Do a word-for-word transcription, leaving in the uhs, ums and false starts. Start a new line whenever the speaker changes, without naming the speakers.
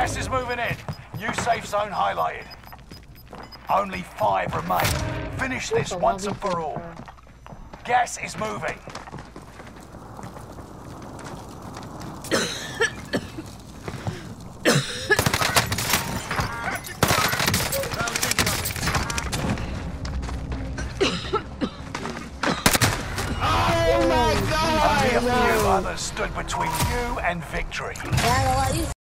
Gas is moving in. New safe zone highlighted. Only five remain. Finish this once and for all. Gas is moving.
Oh my God!
Only a few others stood between you and victory.